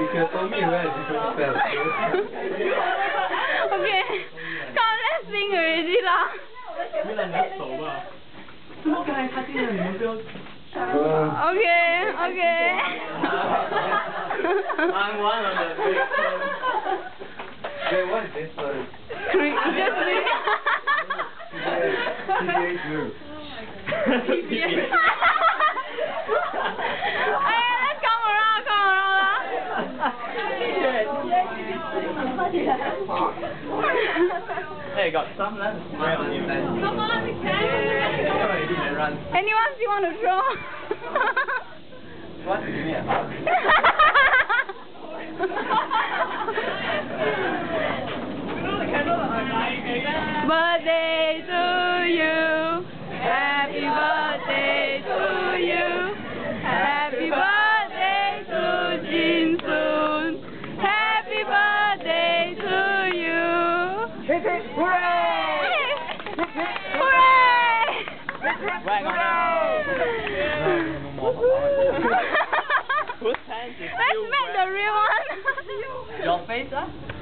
could have told me where it's going to Okay, come, let's sing already lah. 你两个手吧。怎么刚才他进来，你们不要 ？Okay, okay. I'm one of the big ones. Wait, what is this one? Just sing. PBA group. Hey, let's come around lah. Hey, got some left. Come on, we can. Anyone you want to draw? What is it? Birthday to you. Happy birthday to you. Happy birthday to Jin Soon. Happy birthday to you. Hooray! Hooray! Right on. Whose hands is Let's make the real one. Your face, huh?